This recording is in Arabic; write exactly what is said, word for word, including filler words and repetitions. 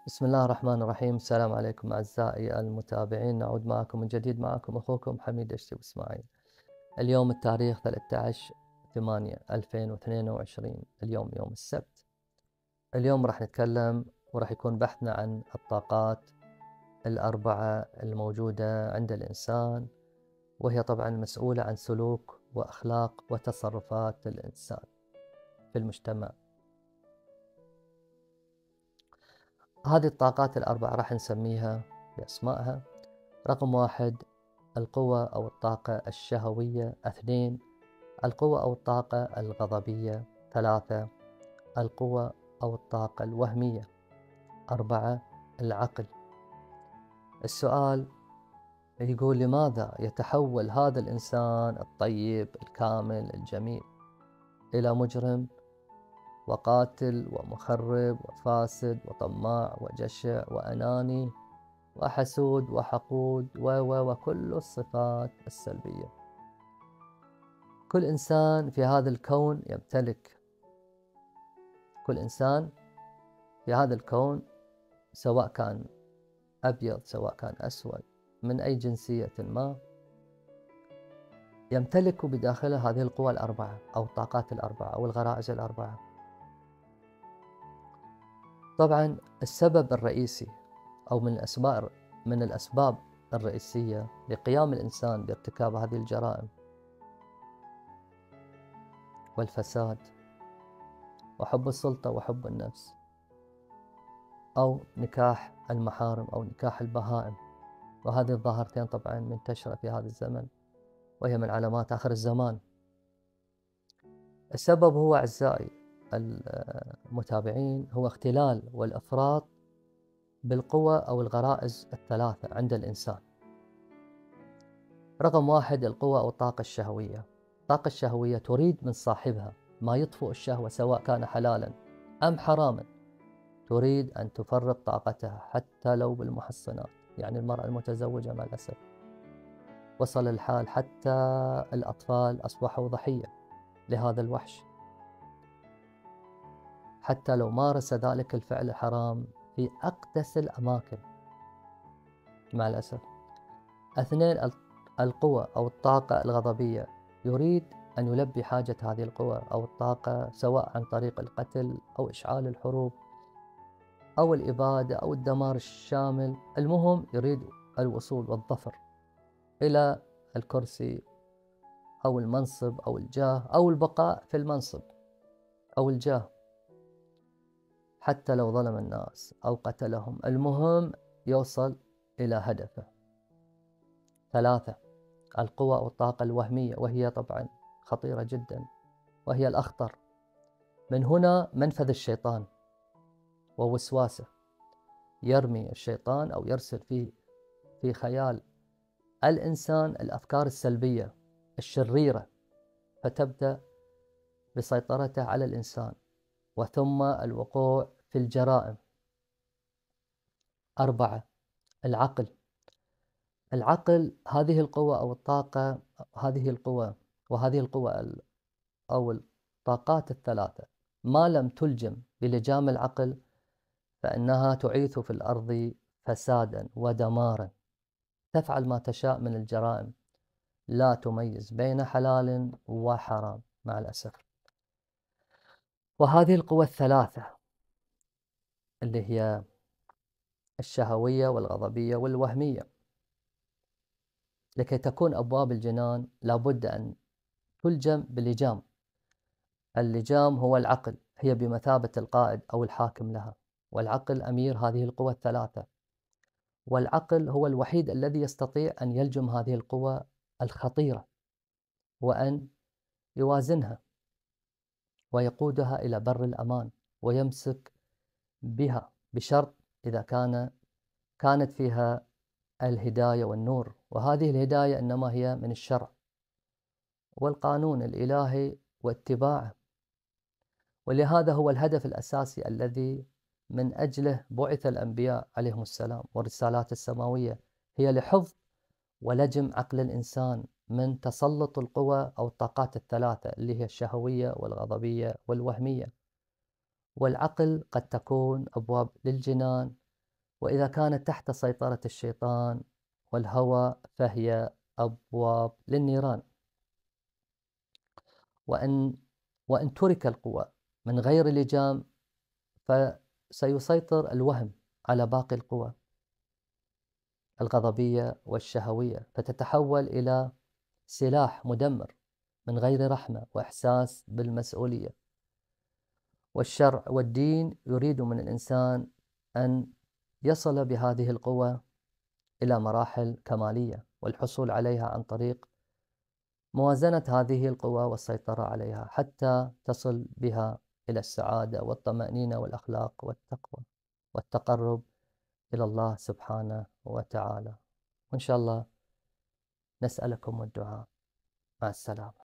بسم الله الرحمن الرحيم. السلام عليكم أعزائي المتابعين، نعود معكم من جديد. معكم أخوكم حميد الشتيب إسماعيل. اليوم التاريخ ثلاثة عشر ثمانية ألفين واثنين وعشرين، اليوم يوم السبت. اليوم راح نتكلم وراح يكون بحثنا عن الطاقات الأربعة الموجودة عند الإنسان، وهي طبعا مسؤولة عن سلوك وأخلاق وتصرفات الإنسان في المجتمع. هذه الطاقات الأربعة راح نسميها بأسمائها. رقم واحد، القوة أو الطاقة الشهوية. اثنين، القوة أو الطاقة الغضبية. ثلاثة، القوة أو الطاقة الوهمية. أربعة، العقل. السؤال يقول: لماذا يتحول هذا الإنسان الطيب الكامل الجميل إلى مجرم وقاتل ومخرب وفاسد وطماع وجشع وأناني وحسود وحقود و و وكل الصفات السلبية؟ كل إنسان في هذا الكون يمتلك كل إنسان في هذا الكون، سواء كان أبيض سواء كان أسود من أي جنسية ما، يمتلك بداخله هذه القوى الأربعة أو الطاقات الأربعة أو الغرائز الأربعة. طبعا السبب الرئيسي أو من الأسباب من الأسباب الرئيسية لقيام الإنسان بارتكاب هذه الجرائم والفساد وحب السلطة وحب النفس، أو نكاح المحارم أو نكاح البهائم، وهذه الظاهرتين طبعا منتشرة في هذا الزمن، وهي من علامات آخر الزمان. السبب هو أعزائي المتابعين هو اختلال والإفراط بالقوى أو الغرائز الثلاثة عند الإنسان. رقم واحد، القوة أو الطاقة الشهوية. الطاقة الشهوية تريد من صاحبها ما يطفئ الشهوة سواء كان حلالا أم حراما. تريد أن تفرغ طاقتها حتى لو بالمحصنات. يعني المرأة المتزوجة مع الأسف وصل الحال حتى الأطفال أصبحوا ضحية لهذا الوحش، حتى لو مارس ذلك الفعل الحرام في أقدس الأماكن مع الأسف. اثنين، القوة أو الطاقة الغضبية. يريد أن يلبي حاجة هذه القوة أو الطاقة سواء عن طريق القتل أو إشعال الحروب أو الإبادة أو الدمار الشامل. المهم يريد الوصول والظفر إلى الكرسي أو المنصب أو الجاه أو البقاء في المنصب أو الجاه، حتى لو ظلم الناس أو قتلهم، المهم يوصل إلى هدفه. ثلاثة، القوة أو الطاقة الوهمية، وهي طبعا خطيرة جدا وهي الأخطر. من هنا منفذ الشيطان ووسواسه. يرمي الشيطان أو يرسل في في خيال الإنسان الأفكار السلبية الشريرة، فتبدأ بسيطرته على الإنسان وثم الوقوع في الجرائم. أربعة، العقل. العقل هذه القوة أو الطاقة هذه القوة وهذه القوة أو الطاقات الثلاثة ما لم تلجم بلجام العقل فإنها تعيث في الأرض فسادا ودمارا. تفعل ما تشاء من الجرائم، لا تميز بين حلال وحرام مع الأسف. وهذه القوى الثلاثة اللي هي الشهوية والغضبية والوهمية، لكي تكون أبواب الجنان لابد أن تلجم بلجام. اللجام هو العقل، هي بمثابة القائد أو الحاكم لها، والعقل أمير هذه القوى الثلاثة، والعقل هو الوحيد الذي يستطيع أن يلجم هذه القوى الخطيرة وأن يوازنها ويقودها إلى بر الأمان ويمسك بها، بشرط إذا كان كانت فيها الهداية والنور، وهذه الهداية إنما هي من الشرع والقانون الإلهي واتباعه. ولهذا هو الهدف الأساسي الذي من أجله بعث الأنبياء عليهم السلام والرسالات السماوية، هي لحفظ ولجم عقل الإنسان من تسلط القوى أو الطاقات الثلاثة اللي هي الشهوية والغضبية والوهمية. والعقل قد تكون أبواب للجنان وإذا كانت تحت سيطرة الشيطان والهوى فهي أبواب للنيران. وأن وإن ترك القوى من غير لجام فسيسيطر الوهم على باقي القوى الغضبية والشهوية، فتتحول إلى سلاح مدمر من غير رحمة وإحساس بالمسؤولية. والشرع والدين يريد من الإنسان أن يصل بهذه القوى إلى مراحل كمالية، والحصول عليها عن طريق موازنة هذه القوى والسيطرة عليها حتى تصل بها إلى السعادة والطمأنينة والأخلاق والتقوى والتقرب إلى الله سبحانه وتعالى. وإن شاء الله نسألكم الدعاء. مع السلامة.